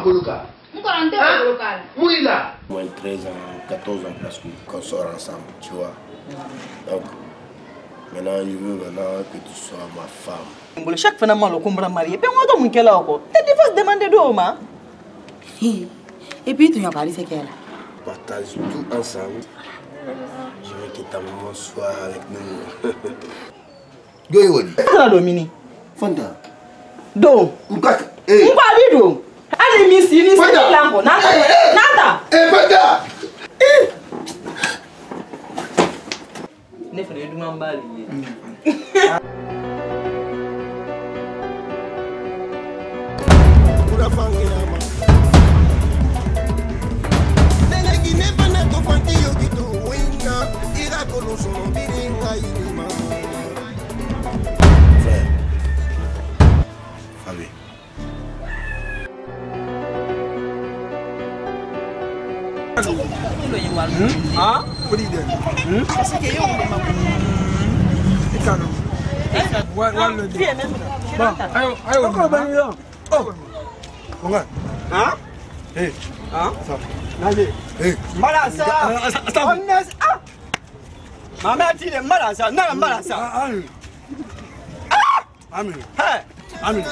Boloka. Mouila. Moins 13 ans, 14 ans presque qu'on sort ensemble, tu vois. Donc, maintenant, je veux que tu sois ma femme. Chaque fois que je suis marié, puis moi, je suis là. Tu vas demander d'où, ma? Et puis, tu n'as pas dit ce qu'elle a. Partage tout ensemble. Je veux que ta maman soit avec nous. Goyoni. Fanta Domini. Fanta. Do. Mkaka. Do. Allez, Missy, ni c'est l'ango. Nata. Fanta. Ne fais du mambali. Frère, Fabi. Ah? What are you doing? Hein? Hey. Hein? Hey. Malasa. Maman a dit les malasa. Non, malasa. Amen. Hey. Amen.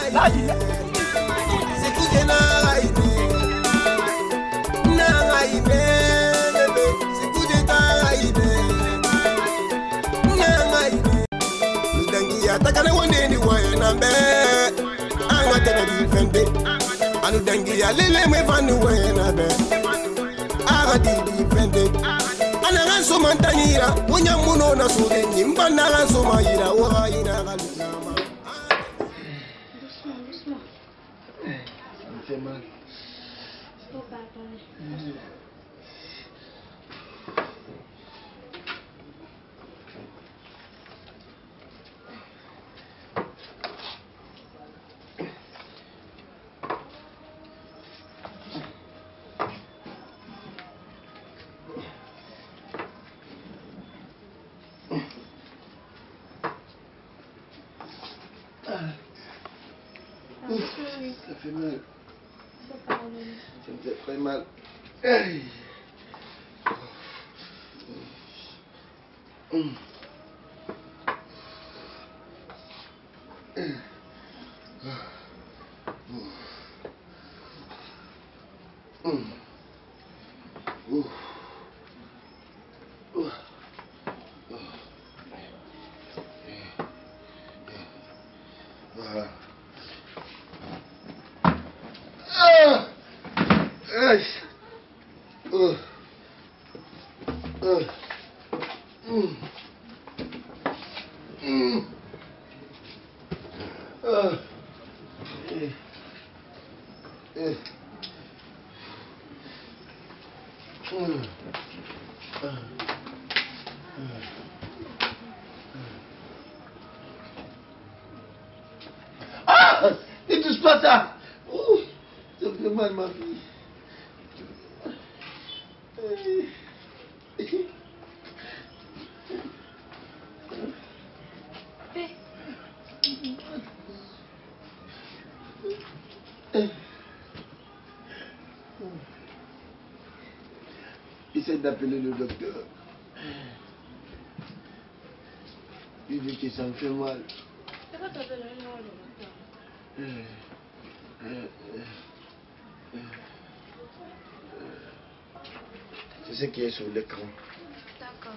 Anu dangi ya lele me fanu wena be agati difende ana ranso mantanyira wonya muno na sobe nimba na ranso mayira wa ina galina Doucement. Ça me fait mal. Faut pas attendre. Ça fait mal. Faut pardonner. Ça me fait très mal. Hey. Ah! Ne touche pas ça! Ouh, ça fait mal, ma fille. Essaie d'appeler le docteur. Il dit que ça me fait mal. C'est quoi t'appelles le numéro du docteur? C'est ce qui est sur l'écran. D'accord.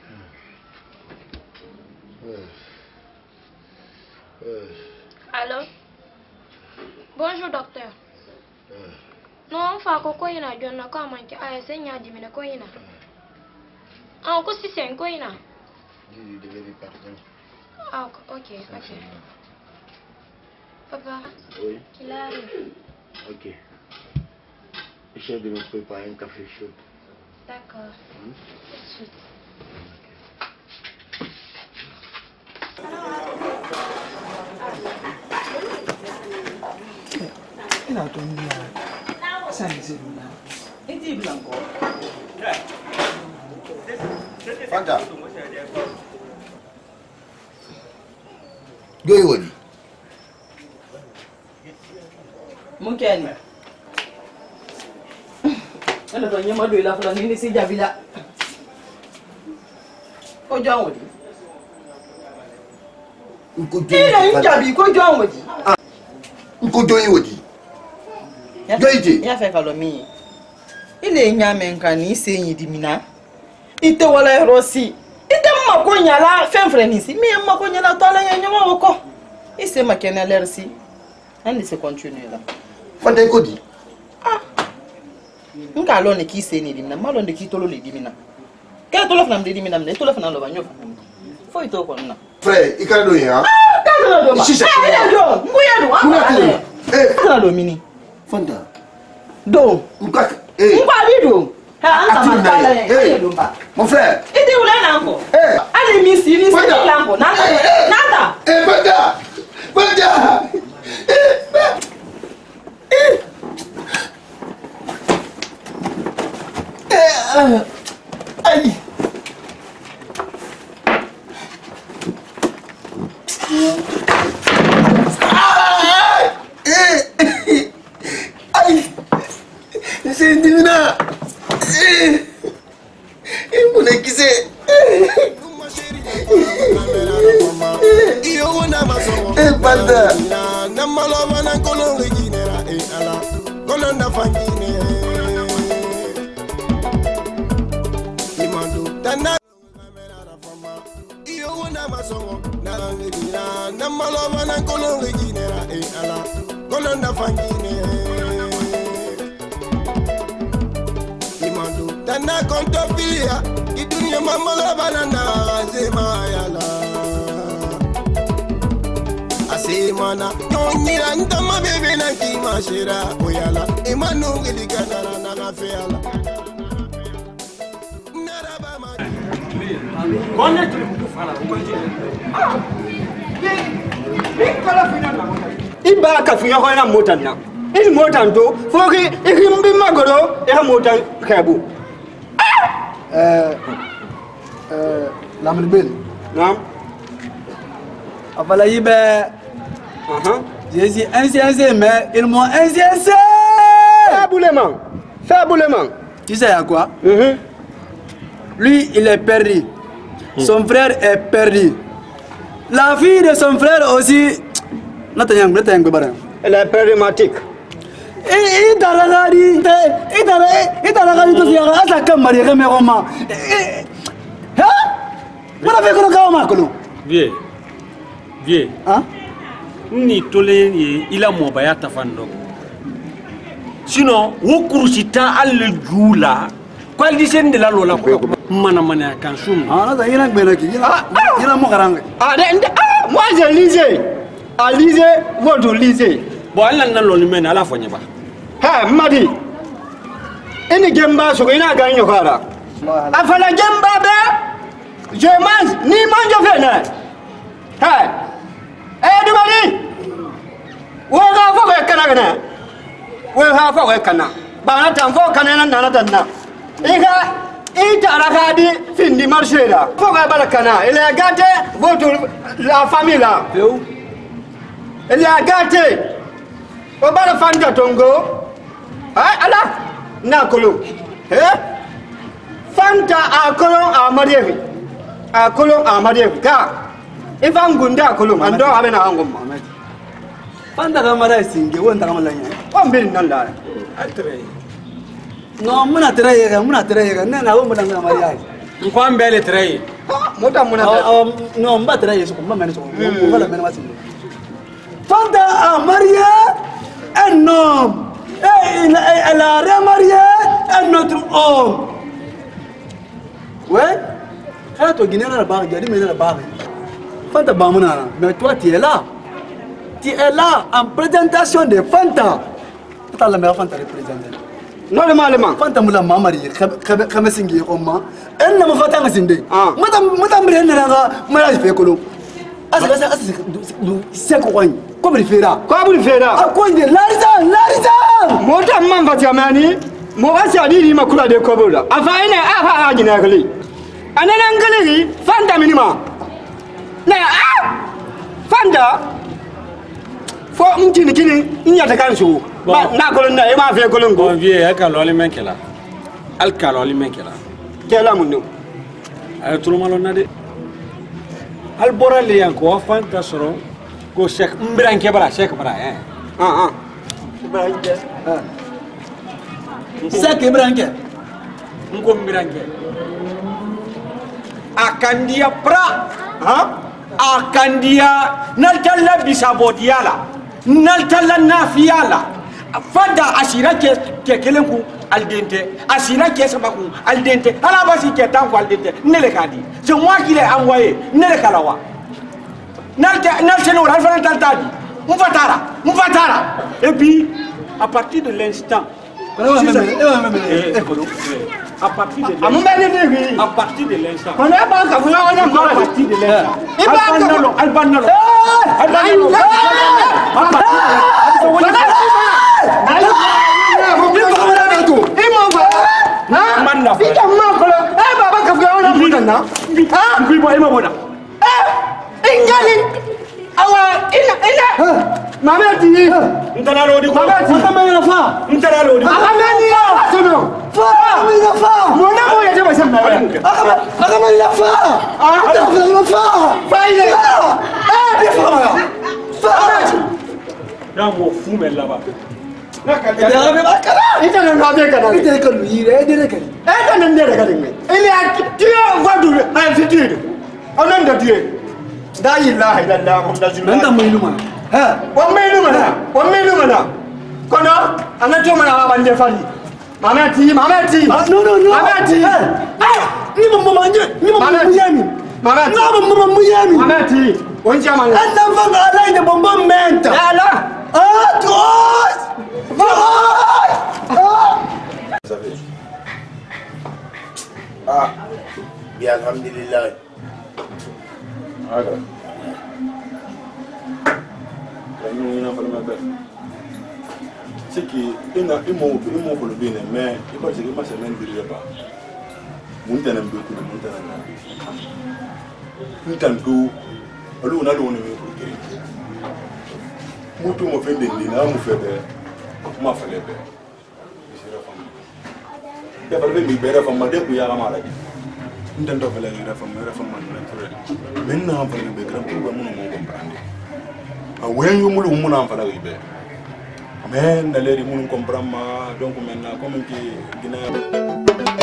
Allô? Bonjour docteur. Non, on fait quoi il a dit on a comment que ah c'est nya di mine quoi il a. Ah on si c'est quoi il a. Il devait partir. Ah ok. Papa. Oui. Il arrive. Ok. Essaie de me préparer un café chaud. D'accord. Tout de suite. Il a ton nom. Ça y est, c'est et dis blanco. Fanta. Goyoni. Mon Kenny. Elle va y avoir de la flâne, il s'est déjà là. Quoi, John Woody? Il a une jabi, quoi, John Woody? Il a fait calomnie. Il est Yamenkani, c'est Yidimina. Il te voilà Rossi. Il te m'a connu là, fin frère ici. Mais il m'a connu là, toi là, il y a un mot. Il s'est maquillé à l'air ici. Elle se continue là. Fanta Kodi. Ah. On a l'on qui s'est ni dimina, malon de qui tolo les dimina. Quel tolo femme de dimina, les tolo femme de bagno. Faut y toquer là. Frère, il a donné hein. Ah, t'as le Si, mini. Fanta. Do. M'pas. Mon frère. Et tu voulais l'enfant. Allez, Missy, c'est l'enfant. Nada. Fanta. Aïe. Aïe. C'est divina. Il voulait qui c'est. Fanta. Tana kontofilia idunia mama la banana azema yala asemana nyonyira ndama bebe na kimashira oyala imanu giligana na ngafela naraba ma Konne tu fala Iba ka funya ko na motan na. Il motan to foki ikimbi magoro e motan kabu. La Melbel. Non. Voilà, il j'ai dit un mais ils m'ont insisté. Faiblement. Tu sais à quoi? Lui, il est perdu. Son frère est perdu. La fille de son frère aussi. Elle est problématique. Il t'a regardé tout ça. Ça comme Marie Remeroma. Hein? Vous avez fait comment? Vieux. Hein? Ni tolé il a mon baya tafando. Sinon, wo kurusita al jula. Quoi dizaine de la lola ko mana kan sum. Ah, là, il y a un benaki. Il a mon garang. Moi je lisais. À lisez, votre lisez. Bon, elle n'a l'on mène à la fois. Ha, Madi. Any gemba so ina ga nyo kara. Afala gemba be. Je mange ni mange fena. Ha. Du mari. Wo ga fo ga kana kana. Wo ha fo ga kana. Ba na tan fo kana na tan na. Ita la di findi marché là. Fo ga balakana. Il a gâté votre la famille là. Il a gâté. Au bas de Fanta Tongo. Ah, Allah. Nakolo. Fanta a colon a marié. A colon a marié. Car, il va en gunda colon. Ando avec un homme. Fanta Gamara Singe, one Tamalaya. On bin non là. Non, Muna Traya, Nana, woman and Maria. You can't barely try. Motamuna. Non, but Ray is Fanta a marié un homme. Et elle a remarié un autre homme. Ouais? Quand tu as la barre, tu as la barre. Fanta Bamuna, mais toi tu es là. Tu es là en présentation de Fanta. Tu as la meilleure Fanta représentée. Normalement. Fanta Moula Mamari, Kamasingi, Oma. Elle n'a pas fait un sindé. Madame Brenna, mariage fait colon. C'est quoi? Comment il fait là? Comment il fait là? À quoi il est l'argent? Mota mamba jamani, mwasi adili makula de kobola. Afaine aha ajina kali. Anana ngali Fanta minima. Na Fanta. Fo mtini kini inya takansu. Na kolon na e ma fe kolon go. Bon vieux, ka lo le menkela. alkalo alimekela kela munno ay tulumalo nade al borale yanko fanta soro ko Cheikh Mbiranke bara Cheikh bara Mbiranke Cheikh Mbiranke ngo Mbiranke akandia pra akandia naltalla bisabodiyala naltalla nafiyala fada asira ke kelenku aldente asira ke sabaku aldente ala basi ke tanko aldente nele kadi c'est moi qui l'ai envoyé nele kalawa nalteno alfana taltadi mfatara et puis à partir de l'instant à partir de l'instant Bien, alhamdulillah. C'est qu'il y a un mot pour le bien, mais il faut que je me fasse même dire pas. Montagne beaucoup de montagne. Montagne tout, alors on a le on est pour que. Moutou me fait des dîners, me fait des, m'a fait les bêtes. Il y a pas de bêtes à faire, mais y a la maladie. Montagne doit faire les réformes naturelles. Maintenant, on fait les bêtes, pour que mon comprendre. When you mulu muna fala ribe mais na leri mun comprendre donc maintenant comme qui